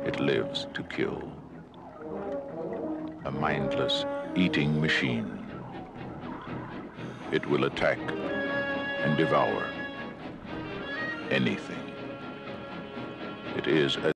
It lives to kill. A mindless eating machine. It will attack and devour anything. It is